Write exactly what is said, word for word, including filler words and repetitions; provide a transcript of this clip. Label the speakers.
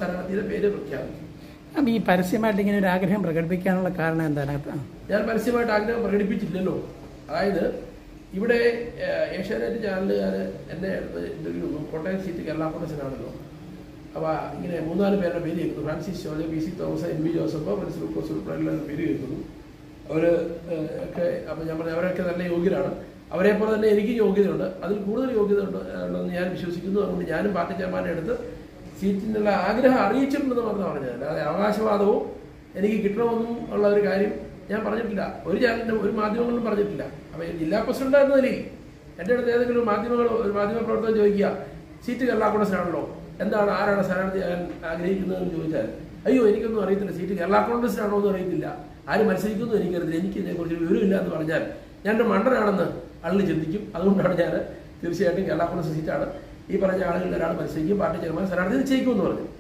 Speaker 1: സ്ഥാനാർത്ഥിയുടെ പേര് പ്രഖ്യാപിക്കും.
Speaker 2: അപ്പം ഈ പരസ്യമായിട്ട് ഇങ്ങനെ ഒരു ആഗ്രഹം പ്രകടിപ്പിക്കാനുള്ള കാരണം എന്താണ്?
Speaker 1: ഞാൻ പരസ്യമായിട്ട് ആഗ്രഹം പ്രകടിപ്പിച്ചില്ലല്ലോ. അതായത് ഇവിടെ ഏഷ്യാനെറ്റ് ചാനലുകാർ എന്നെ ഇന്റർവ്യൂ കോട്ടയം സീറ്റ് കേരള കോൺഗ്രസിനാണല്ലോ. അപ്പോൾ ഇങ്ങനെ മൂന്നാല് പേരുടെ പേര് കേൾക്കുന്നു. Francis George, P C Thomas, N V Joseph, മനസ്സിൽ ലൂക്കോസ് ഉൾപ്പെടെയുള്ള പേര് കേൾക്കുന്നു. അവർ ഒക്കെ അപ്പം ഞാൻ പറഞ്ഞ അവരൊക്കെ നല്ല യോഗ്യരാണ്. അവരെ പോലെ തന്നെ എനിക്ക് യോഗ്യതയുണ്ട്, അതിൽ കൂടുതൽ യോഗ്യത ഉണ്ട് ഉണ്ടെന്ന് ഞാൻ വിശ്വസിക്കുന്നു. അതുകൊണ്ട് ഞാനും പാർട്ടി ചെയർമാനെ എടുത്ത് സീറ്റിനുള്ള ആഗ്രഹം അറിയിച്ചിട്ടുണ്ടെന്ന് മാത്രം പറഞ്ഞത്, അല്ലാതെ അവകാശവാദവും എനിക്ക് കിട്ടണമെന്നും ഉള്ള ഒരു കാര്യം ഞാൻ പറഞ്ഞിട്ടില്ല. ഒരു ചാനലിൻ്റെ ഒരു മാധ്യമങ്ങളിലും പറഞ്ഞിട്ടില്ല. അപ്പോൾ ജില്ലാ പ്രസിഡന്റ് എന്ന നിലയിൽ എൻ്റെ അടുത്ത് ഏതെങ്കിലും മാധ്യമങ്ങൾ ഒരു മാധ്യമ പ്രവർത്തകൻ ചോദിക്കുക, സീറ്റ് കേരള കോൺഗ്രസിനാണല്ലോ, എന്താണ് ആരാണ് സ്ഥാനാർത്ഥിയാകാൻ ആഗ്രഹിക്കുന്നതെന്ന് ചോദിച്ചാൽ, അയ്യോ എനിക്കൊന്നും അറിയത്തില്ല, സീറ്റ് കേരള കോൺഗ്രസിനാണോ എന്ന് അറിയത്തില്ല, ആര് മത്സരിക്കുന്നു എനിക്കറിയില്ല, എനിക്ക് ഇതിനെക്കുറിച്ച് വിവരമില്ല എന്ന് പറഞ്ഞാൽ ഞാൻ എൻ്റെ മണ്ടനാണെന്ന് ആളുകൾ ചിന്തിക്കും. അതുകൊണ്ടാണ് ഞാൻ തീർച്ചയായിട്ടും കേരള കോൺഗ്രസ് സീറ്റാണ്, ഈ പറഞ്ഞ ആളുകളിൽ ഒരാൾ മത്സരിക്കും, പാർട്ടി ചെയർമാൻ സ്ഥാനാർത്ഥി നിശ്ചയിക്കുമെന്ന് പറഞ്ഞു.